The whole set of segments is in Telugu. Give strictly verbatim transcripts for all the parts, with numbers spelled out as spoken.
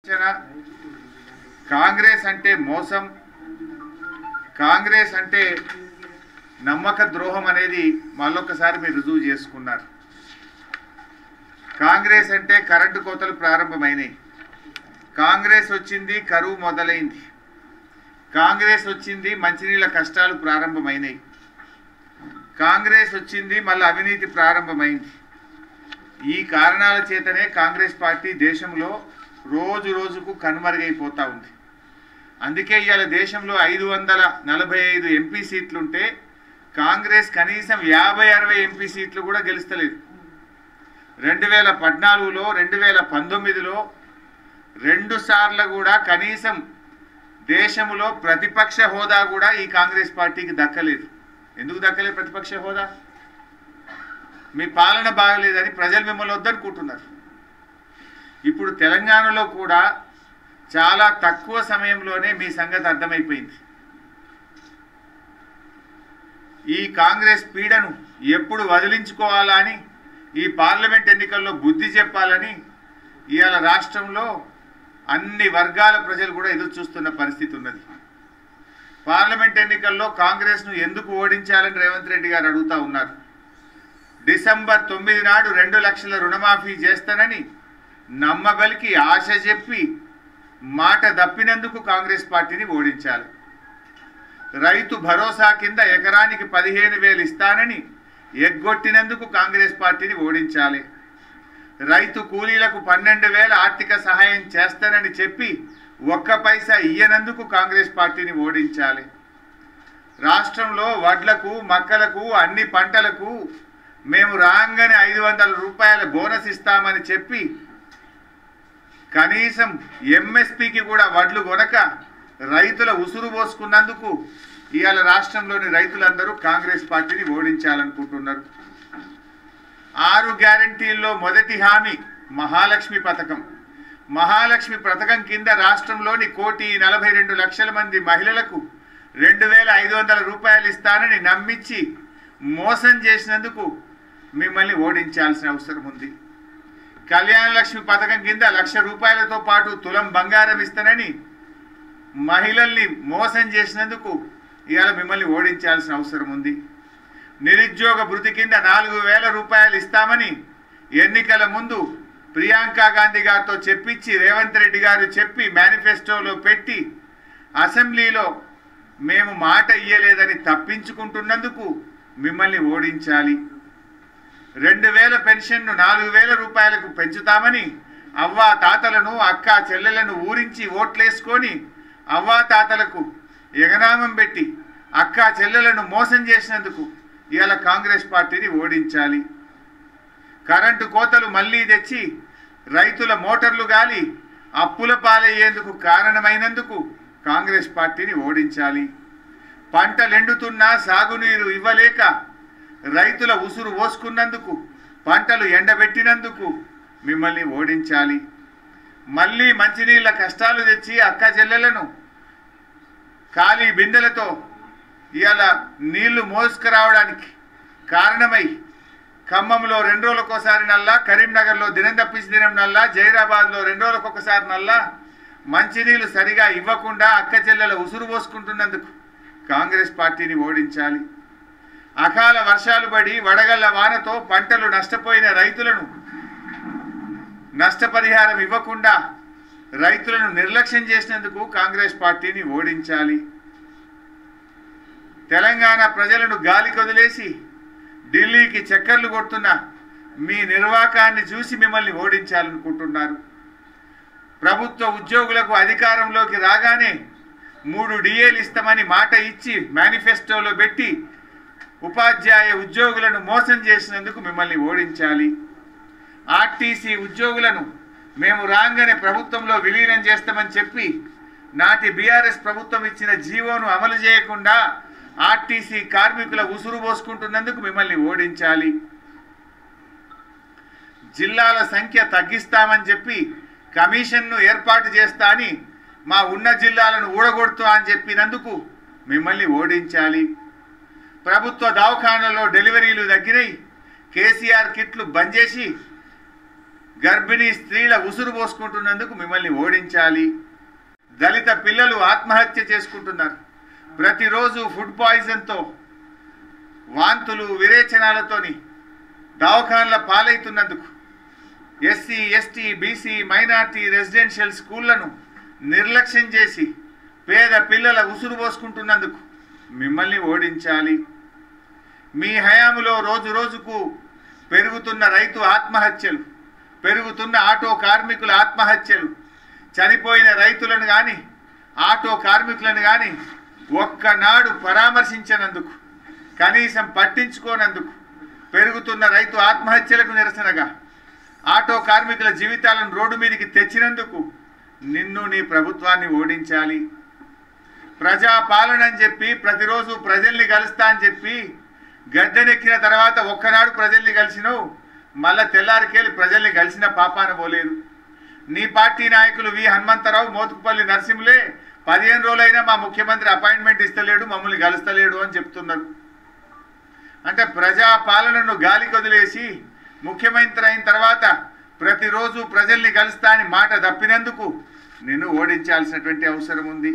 కాంగ్రెస్ అంటే మోసం, కాంగ్రెస్ అంటే నమ్మక ద్రోహం అనేది మళ్ళొకసారి మీరు రుజువు చేసుకున్నారు. కాంగ్రెస్ అంటే కరెంటు కోతలు ప్రారంభమైనాయి, కాంగ్రెస్ వచ్చింది కరువు మొదలైంది, కాంగ్రెస్ వచ్చింది మంచినీళ్ళ కష్టాలు ప్రారంభమైనాయి, కాంగ్రెస్ వచ్చింది మళ్ళీ అవినీతి ప్రారంభమైంది. ఈ కారణాల చేతనే కాంగ్రెస్ పార్టీ దేశంలో రోజు రోజుకు కనుమరుగైపోతూ ఉంది. అందుకే ఇవాళ దేశంలో ఐదు వందల నలభై ఐదు ఎంపీ సీట్లుంటే కాంగ్రెస్ కనీసం యాభై అరవై ఎంపీ సీట్లు కూడా గెలుస్తలేదు. రెండు వేల పద్నాలుగులో రెండు వేల పంతొమ్మిదిలో రెండు సార్లు కూడా కనీసం దేశంలో ప్రతిపక్ష హోదా కూడా ఈ కాంగ్రెస్ పార్టీకి దక్కలేదు. ఎందుకు దక్కలేదు ప్రతిపక్ష హోదా? మీ పాలన బాగలేదని ప్రజలు మిమ్మల్ని వద్దనుకుంటున్నారు. ఇప్పుడు తెలంగాణలో కూడా చాలా తక్కువ సమయంలోనే మీ సంగతి అర్థమైపోయింది. ఈ కాంగ్రెస్ పీడను ఎప్పుడు వదిలించుకోవాలా అని, ఈ పార్లమెంట్ ఎన్నికల్లో బుద్ధి చెప్పాలని ఇవాళ రాష్ట్రంలో అన్ని వర్గాల ప్రజలు కూడా ఎదురు చూస్తున్న పరిస్థితి ఉన్నది. పార్లమెంట్ ఎన్నికల్లో కాంగ్రెస్ను ఎందుకు ఓడించాలని రేవంత్ రెడ్డి గారు అడుగుతూ ఉన్నారు. డిసెంబర్ తొమ్మిది నాడు రెండు లక్షల రుణమాఫీ చేస్తానని నమ్మబలికి ఆశ చెప్పి మాట దప్పినందుకు కాంగ్రెస్ పార్టీని ఓడించాలి. రైతు భరోసా కింద ఎకరానికి పదిహేను వేలు ఇస్తానని ఎగ్గొట్టినందుకు కాంగ్రెస్ పార్టీని ఓడించాలి. రైతు కూలీలకు పన్నెండు వేల ఆర్థిక సహాయం చేస్తానని చెప్పి ఒక్క పైసా ఇయ్యనందుకు కాంగ్రెస్ పార్టీని ఓడించాలి. రాష్ట్రంలో వడ్లకు మక్కలకు అన్ని పంటలకు మేము రాగానే ఐదు వందల రూపాయల బోనస్ ఇస్తామని చెప్పి కనీసం ఎంఎస్పీకి కూడా వడ్లు కొనక రైతుల ఉసురు పోసుకున్నందుకు ఇవాళ రాష్ట్రంలోని రైతులందరూ కాంగ్రెస్ పార్టీని ఓడించాలనుకుంటున్నారు. ఆరు గ్యారంటీల్లో మొదటి హామీ మహాలక్ష్మి పథకం. మహాలక్ష్మి పథకం కింద రాష్ట్రంలోని కోటి నలభై రెండు లక్షల మంది మహిళలకు రెండు వేల ఐదు వందల రూపాయలు ఇస్తానని నమ్మించి మోసం చేసినందుకు మిమ్మల్ని ఓడించాల్సిన అవసరం ఉంది. కళ్యాణ లక్ష్మి పథకం కింద లక్ష రూపాయలతో పాటు తులం బంగారం ఇస్తానని మహిళల్ని మోసం చేసినందుకు ఇవాళ మిమ్మల్ని ఓడించాల్సిన అవసరం ఉంది. నిరుద్యోగ భృతి కింద నాలుగు వేల రూపాయలు ఇస్తామని ఎన్నికల ముందు ప్రియాంక గాంధీ గారితో చెప్పించి రేవంత్ రెడ్డి గారు చెప్పి మేనిఫెస్టోలో పెట్టి అసెంబ్లీలో మేము మాట ఇయ్యలేదని తప్పించుకుంటున్నందుకు మిమ్మల్ని ఓడించాలి. రెండు వేల పెన్షన్ను నాలుగు వేల రూపాయలకు పెంచుతామని అవ్వా తాతలను అక్క చెల్లెలను ఊరించి ఓట్లేసుకొని అవ్వా తాతలకు ఎగనామం పెట్టి అక్క చెల్లెలను మోసం చేసినందుకు ఇవాళ కాంగ్రెస్ పార్టీని ఓడించాలి. కరెంటు కోతలు మళ్ళీ తెచ్చి రైతుల మోటార్లు గాలి అప్పుల పాలయ్యేందుకు కారణమైనందుకు కాంగ్రెస్ పార్టీని ఓడించాలి. పంటలెండుతున్నా సాగునీరు ఇవ్వలేక రైతుల ఉసురు పోసుకున్నందుకు, పంటలు ఎండబెట్టినందుకు మిమ్మల్ని ఓడించాలి. మళ్ళీ మంచినీళ్ళ కష్టాలు తెచ్చి అక్క చెల్లెలను ఖాళీ బిందెలతో ఇవాళ నీళ్లు మోసుకురావడానికి కారణమై ఖమ్మంలో రెండు రోజులకోసారి నల్లా, కరీంనగర్లో దినం తప్పించి దినం నల్లా, జైరాబాద్లో రెండు రోజులకు ఒకసారి నల్లా మంచినీళ్ళు సరిగా ఇవ్వకుండా అక్క చెల్లెల ఉసురు పోసుకుంటున్నందుకు కాంగ్రెస్ పార్టీని ఓడించాలి. అకాల వర్షాలు పడి వడగళ్ల వానతో పంటలు నష్టపోయిన రైతులను నష్టపరిహారం ఇవ్వకుండా రైతులను నిర్లక్ష్యం చేసినందుకు కాంగ్రెస్ పార్టీని ఓడించాలి. తెలంగాణ ప్రజలను గాలికి వదిలేసి ఢిల్లీకి చక్కర్లు కొడుతున్న మీ నిర్వాకాన్ని చూసి మిమ్మల్ని ఓడించాలనుకుంటున్నారు. ప్రభుత్వ ఉద్యోగులకు అధికారంలోకి రాగానే మూడు డిఏలు ఇస్తామని మాట ఇచ్చి మేనిఫెస్టోలో పెట్టి ఉపాధ్యాయ ఉద్యోగులను మోసం చేసినందుకు మిమ్మల్ని ఓడించాలి. ఆర్టీసీ ఉద్యోగులను మేము రాగానే ప్రభుత్వంలో విలీనం చేస్తామని చెప్పి నాటి బీఆర్ఎస్ ప్రభుత్వం ఇచ్చిన జీవోను అమలు చేయకుండా ఆర్టీసీ కార్మికుల ఉసురు పోసుకుంటున్నందుకు మిమ్మల్ని ఓడించాలి. జిల్లాల సంఖ్య తగ్గిస్తామని చెప్పి కమిషన్ను ఏర్పాటు చేస్తా అని మా ఉన్న జిల్లాలను ఊడగొడుతా అని చెప్పినందుకు మిమ్మల్ని ఓడించాలి. ప్రభుత్వ దవాఖానాల్లో డెలివరీలు తగ్గినాయి, కేసీఆర్ కిట్లు బంద్ చేసి గర్భిణీ స్త్రీల ఉసురు పోసుకుంటున్నందుకు మిమ్మల్ని ఓడించాలి. దళిత పిల్లలు ఆత్మహత్య చేసుకుంటున్నారు. ప్రతిరోజు ఫుడ్ పాయిజన్తో వాంతులు విరేచనాలతోని దవాఖాన్ల పాలవుతున్నందుకు SC ST BC minority residential స్కూళ్లను నిర్లక్ష్యం చేసి పేద పిల్లల ఉసురు పోసుకుంటున్నందుకు మిమ్మల్ని ఓడించాలి. మీ హయాంలో రోజు రోజుకు పెరుగుతున్న రైతు ఆత్మహత్యలు, పెరుగుతున్న ఆటో కార్మికుల ఆత్మహత్యలు, చనిపోయిన రైతులను కానీ ఆటో కార్మికులను కానీ ఒక్కనాడు పరామర్శించనందుకు, కనీసం పట్టించుకోనందుకు, పెరుగుతున్న రైతు ఆత్మహత్యలకు నిరసనగా ఆటో కార్మికుల జీవితాలను రోడ్డు మీదకి తెచ్చినందుకు నిన్ను నీ ప్రభుత్వాన్ని ఓడించాలి. ప్రజాపాలన అని చెప్పి ప్రతిరోజు ప్రజల్ని కలుస్తా అని చెప్పి గద్దెనెక్కిన తర్వాత ఒక్కనాడు ప్రజల్ని కలిసినవు, మళ్ళా తెల్లారికెళ్ళి ప్రజల్ని కలిసిన పాపాన పోలేదు. నీ పార్టీ నాయకులు వి హనుమంతరావు, మోతుకుపల్లి నరసింహులే పదిహేను రోజులైనా మా ముఖ్యమంత్రి అపాయింట్మెంట్ ఇస్తలేడు, మమ్మల్ని కలుస్తలేడు అని చెప్తున్నారు. అంటే ప్రజాపాలనను గాలి కొదిలేసి ముఖ్యమంత్రి అయిన తర్వాత ప్రతిరోజు ప్రజల్ని కలుస్తా అని మాట తప్పినందుకు నిన్ను ఓడించాల్సినటువంటి అవసరం ఉంది.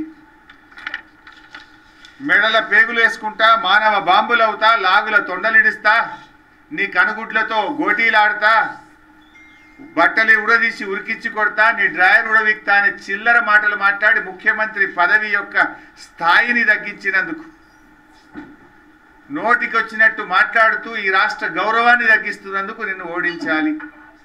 మెడల పేగులు వేసుకుంటా, మానవ బాంబులవుతా, లాగుల తొండలిడిస్తా, నీ కనుగుడ్లతో గోటీలాడుతా, బట్టలు ఉడదీసి ఉరికిచ్చి కొడతా, నీ డ్రాయర్ ఉడవిక్తా అని చిల్లర మాటలు మాట్లాడి ముఖ్యమంత్రి పదవి యొక్క స్థాయిని తగ్గించినందుకు, నోటికి వచ్చినట్టు మాట్లాడుతూ ఈ రాష్ట్ర గౌరవాన్ని తగ్గిస్తున్నందుకు నిన్ను ఓడించాలి.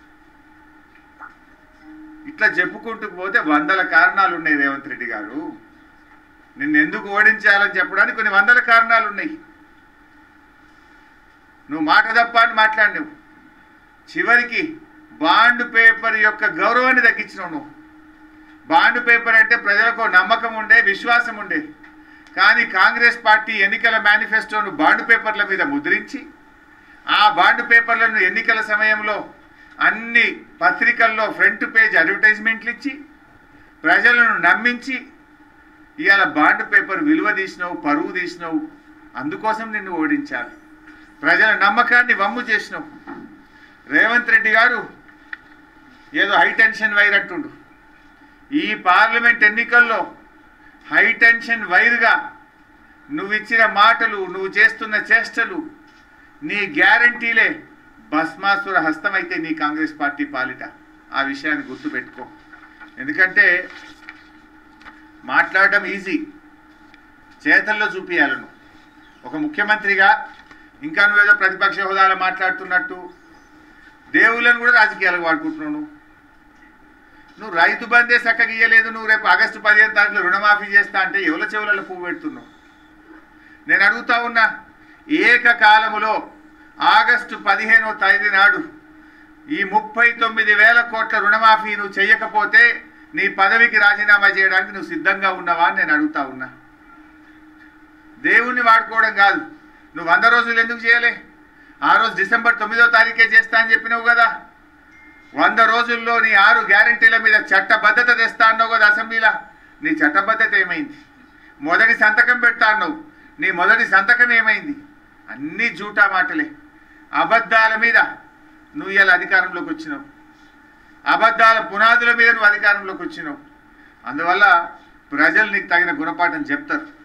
ఇట్లా చెప్పుకుంటూ పోతే వందల కారణాలు ఉన్నాయి రేవంత్ రెడ్డి గారు. నిన్ను ఎందుకు ఓడించాలని చెప్పడానికి కొన్ని వందల కారణాలు ఉన్నాయి. నువ్వు మాట తప్ప అని మాట్లాడినావు. చివరికి బాండ్ పేపర్ యొక్క గౌరవాన్ని తగ్గించినావు. నువ్వు బాండ్ పేపర్ అంటే ప్రజలకు నమ్మకం ఉండే, విశ్వాసం ఉండే. కానీ కాంగ్రెస్ పార్టీ ఎన్నికల మేనిఫెస్టోను బాండ్ పేపర్ల మీద ముద్రించి ఆ బాండ్ పేపర్లను ఎన్నికల సమయంలో అన్ని పత్రికల్లో ఫ్రంట్ పేజ్ అడ్వర్టైజ్మెంట్లు ఇచ్చి ప్రజలను నమ్మించి ఇవాళ బాండ్ పేపర్ విలువ తీసినావు, పరువు తీసినావు. అందుకోసం నిన్ను ఓడించాలి. ప్రజల నమ్మకాన్ని వమ్ము చేసినావు. రేవంత్ రెడ్డి గారు ఏదో హైటెన్షన్ వైర్ అంటుండు. ఈ పార్లమెంట్ ఎన్నికల్లో హైటెన్షన్ వైర్గా నువ్వు ఇచ్చిన మాటలు, నువ్వు చేస్తున్న చేష్టలు, నీ గ్యారంటీలే భస్మాసుర హస్తమైతే నీ కాంగ్రెస్ పార్టీ పాలిట. ఆ విషయాన్ని గుర్తుపెట్టుకో. ఎందుకంటే మాట్లాడటం ఈజీ, చేతల్లో చూపించాలి. నువ్వు ఒక ముఖ్యమంత్రిగా ఇంకా నువ్వేదో ప్రతిపక్ష హోదాలో మాట్లాడుతున్నట్టు దేవుళ్ళని కూడా రాజకీయాలకు వాడుకుంటున్నావు. నువ్వు నువ్వు రైతు బందే చక్కగా ఇయ్యలేదు. నువ్వు రేపు ఆగస్టు పదిహేను తారీఖులో రుణమాఫీ చేస్తా అంటే ఎవల చెవులలో పువ్వు పెడుతున్నావు? నేను అడుగుతా ఉన్నా, ఏకకాలములో ఆగస్టు పదిహేనో తేదీ నాడు ఈ ముప్పై తొమ్మిది వేల కోట్ల రుణమాఫీ నువ్వు చెయ్యకపోతే నీ పదవికి రాజీనామా చేయడానికి నువ్వు సిద్ధంగా ఉన్నావా అని నేను అడుగుతా ఉన్నా. దేవుణ్ణి వాడుకోవడం కాదు. నువ్వు వంద రోజులు ఎందుకు చేయలే? ఆ రోజు డిసెంబర్ తొమ్మిదో తారీఖే చేస్తా అని చెప్పినావు కదా. వంద రోజుల్లో నీ ఆరు గ్యారంటీల మీద చట్టబద్ధత తెస్తా అన్నావు కదా అసెంబ్లీలో. నీ చట్టబద్ధత ఏమైంది? మొదటి సంతకం పెడతా అన్నావు. నీ మొదటి సంతకం ఏమైంది? అన్నీ జూటా మాటలే, అబద్ధాల మీద నువ్వు ఇలా అధికారంలోకి వచ్చినావు. అబద్ధాల పునాదుల మీద నువ్వు అధికారంలోకి వచ్చినావు. అందువల్ల ప్రజలు నీకు తగిన గుణపాఠం చెప్తారు.